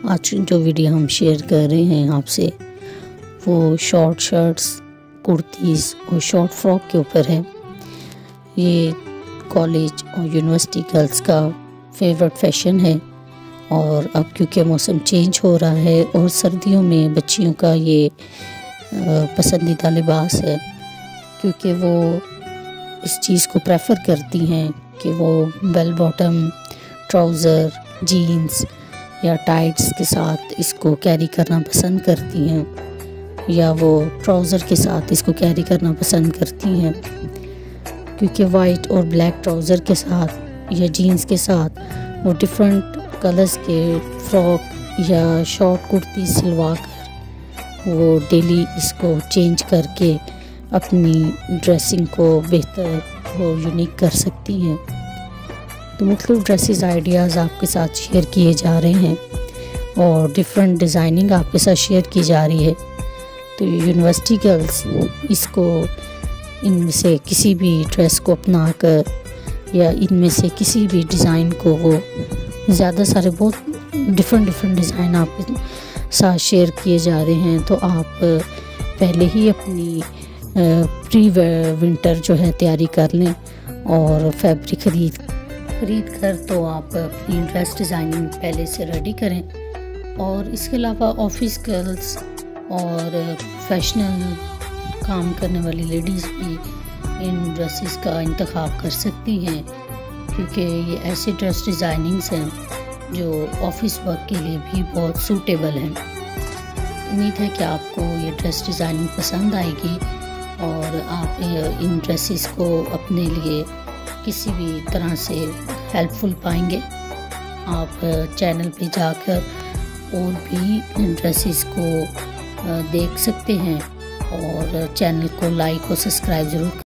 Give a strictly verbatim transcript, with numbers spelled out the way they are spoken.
आज जो वीडियो हम शेयर कर रहे हैं आपसे वो शॉर्ट शर्ट्स, कुर्तीज़ और शॉर्ट फ्रॉक के ऊपर है। ये कॉलेज और यूनिवर्सिटी गर्ल्स का फेवरेट फैशन है और अब क्योंकि मौसम चेंज हो रहा है और सर्दियों में बच्चियों का ये पसंदीदा लिबास है, क्योंकि वो इस चीज़ को प्रेफर करती हैं कि वो बेल बॉटम ट्राउज़र, जीन्स या टाइट्स के साथ इसको कैरी करना पसंद करती हैं, या वो ट्राउज़र के साथ इसको कैरी करना पसंद करती हैं, क्योंकि वाइट और ब्लैक ट्राउज़र के साथ या जीन्स के साथ वो डिफरेंट कलर्स के फ्रॉक या शॉर्ट कुर्ती सिलवा कर वो डेली इसको चेंज करके अपनी ड्रेसिंग को बेहतर और यूनिक कर सकती हैं। तो मुख्तलिफ ड्रेसेस आइडियाज़ आपके साथ शेयर किए जा रहे हैं और डिफरेंट डिज़ाइनिंग आपके साथ शेयर की जा रही है। तो यूनिवर्सिटी गर्ल्स इसको इनमें से किसी भी ड्रेस को अपना कर या इनमें से किसी भी डिज़ाइन को वो ज़्यादा सारे बहुत डिफरेंट डिफरेंट डिज़ाइन आपके साथ शेयर किए जा रहे हैं। तो आप पहले ही अपनी प्री विंटर जो है तैयारी कर लें और फैब्रिक खरीद खरीद कर तो आप अपनी ड्रेस डिज़ाइनिंग पहले से रेडी करें। और इसके अलावा ऑफिस गर्ल्स और प्रोफेशनल काम करने वाली लेडीज़ भी इन ड्रेसेस का इंतखाब कर सकती हैं, क्योंकि ये ऐसे ड्रेस डिज़ाइनिंग्स हैं जो ऑफिस वर्क के लिए भी बहुत सूटेबल हैं। उम्मीद है कि आपको ये ड्रेस डिज़ाइनिंग पसंद आएगी और आप इन ड्रेसेस को अपने लिए किसी भी तरह से हेल्पफुल पाएंगे। आप चैनल पे जाकर और भी ड्रेसेस को देख सकते हैं और चैनल को लाइक और सब्सक्राइब ज़रूर